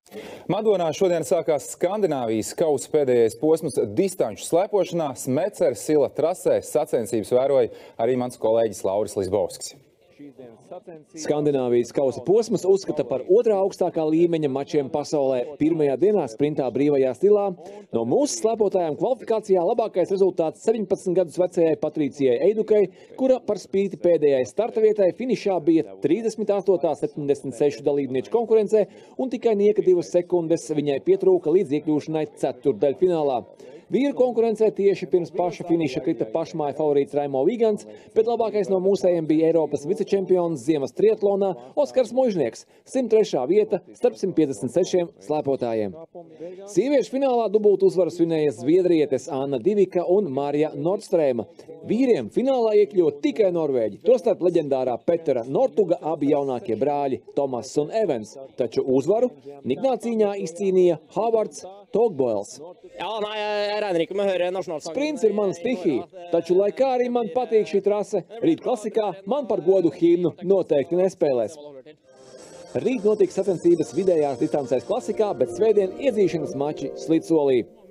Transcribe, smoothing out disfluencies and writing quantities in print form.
Madonā šodien sākās Skandināvijas kausa pēdējais posms distanču slēpošanā. Smeceru Sila trasē sacensības vēroja arī mans kolēģis Lauris Lisbovskis. Skandināvijas kausa posms uzskata par otrā augstākā līmeņa mačiem pasaulē. Pirmajā dienā sprintā brīvajā stilā no mūsu slēpotājām kvalifikācijā labākais rezultāts 17 gadus vecajai Patricijai Eidukai, kura par spīti pēdējai starta vietai finišā bija 38,76 dalībnieču konkurencē un tikai nieka 2 sekundes viņai pietrūka līdz iekļūšanai ceturtdaļfinālā. Vīru konkurencē tieši pirms paša finiša krita pašmāja favorīts Raimo Vigants, bet labākais no mūsējiem bija Eiropas vicečempions ziemas triatlonā Oskars Muižnieks, 103. vieta starp 156 slēpotājiem. Sieviešu finālā dubultu uzvaru svinēja zviedrietes Anna Divika un Marija Nordstrēma. Vīriem finālā iekļuva tikai norvēģi, tostarp leģendārā Petera Nortuga abi jaunākie brāļi Tomas un Evans, taču uzvaru niknā cīņā izcīnīja Havards Togboels. Sprints ir mana stihija, taču, lai kā arī man patīk šī trase, rīt klasikā man par godu himnu noteikti nespēlēs. Rīt notiks sacensības vidējās distancēs klasikā, bet svētdien iedzīšanas mači Slidsolī.